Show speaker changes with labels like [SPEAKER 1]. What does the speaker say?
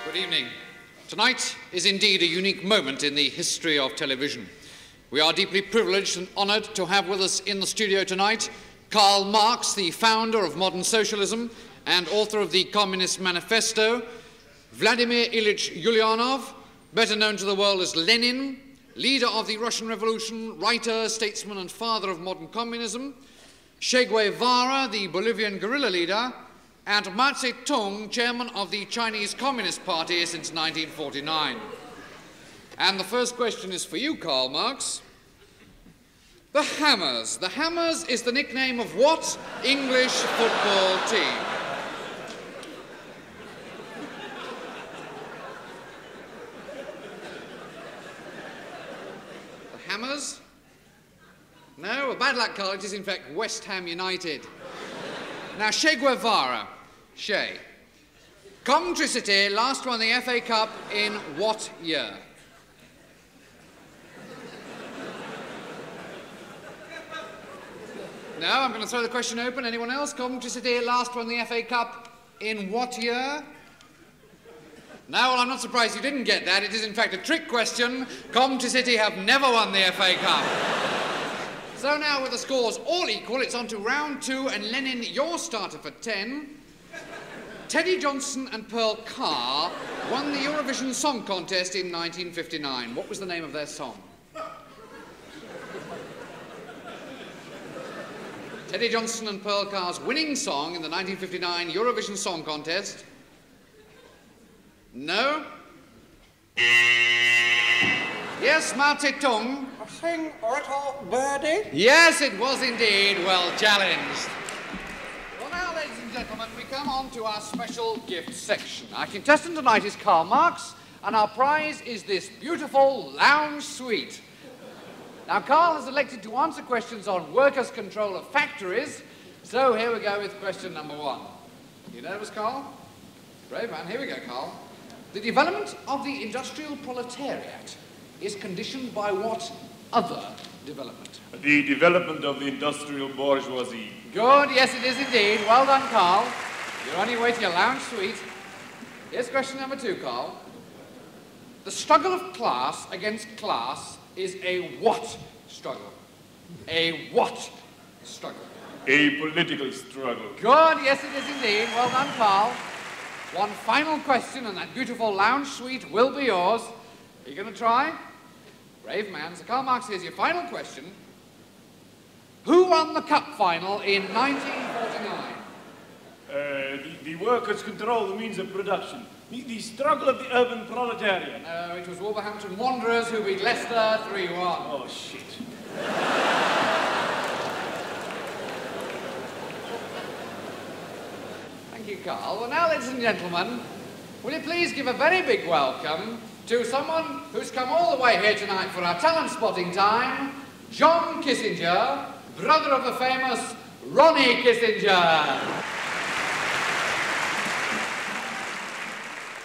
[SPEAKER 1] Good evening. Tonight is indeed a unique moment in the history of television. We are deeply privileged and honoured to have with us in the studio tonight Karl Marx, the founder of modern socialism and author of the Communist Manifesto, Vladimir Ilyich Ulyanov, better known to the world as Lenin, leader of the Russian Revolution, writer, statesman and father of modern communism, Che Guevara, the Bolivian guerrilla leader, and Mao Zedong, chairman of the Chinese Communist Party since 1949. And the first question is for you, Karl Marx. The Hammers. The Hammers is the nickname of what English football team? The Hammers? No, bad luck, Karl. It is in fact West Ham United. Now, Che Guevara, Che. Coventry City last won the FA Cup in what year? No, I'm going to throw the question open. Anyone else? Coventry City last won the FA Cup in what year? No, well, I'm not surprised you didn't get that. It is, in fact, a trick question. Coventry City have never won the FA Cup. So now, with the scores all equal, it's on to round two, and Lenin, your starter for 10. Teddy Johnson and Pearl Carr won the Eurovision Song Contest in 1959. What was the name of their song? Teddy Johnson and Pearl Carr's winning song in the 1959 Eurovision Song Contest. No? Yes, Mao Zedong.
[SPEAKER 2] Sing Little Birdie?
[SPEAKER 1] Yes, it was indeed. Well challenged. Well, now, ladies and gentlemen, we come on to our special gift section. Our contestant tonight is Karl Marx, and our prize is this beautiful lounge suite. Now, Karl has elected to answer questions on workers' control of factories, so here we go with question number one. You nervous, Karl? Brave man. Here we go, Karl. The development of the industrial proletariat is conditioned by what other development?
[SPEAKER 3] The development of the industrial bourgeoisie.
[SPEAKER 1] Good, yes it is indeed. Well done, Karl. You're on your way to your lounge suite. Here's question number two, Karl. The struggle of class against class is a what struggle? A what struggle?
[SPEAKER 3] A political struggle.
[SPEAKER 1] Good, yes it is indeed. Well done, Karl. One final question, and that beautiful lounge suite will be yours. Are you going to try? Brave man. So, Karl Marx, here's your final question. Who won the cup final in 1949?
[SPEAKER 3] The workers control the means of production. The struggle of the urban proletariat.
[SPEAKER 1] No, it was Wolverhampton Wanderers who beat Leicester 3-1.
[SPEAKER 3] Oh, shit.
[SPEAKER 1] Thank you, Karl. Well, now, ladies and gentlemen, will you please give a very big welcome to someone who's come all the way here tonight for our talent spotting time, John Kissinger, brother of the famous Ronnie Kissinger.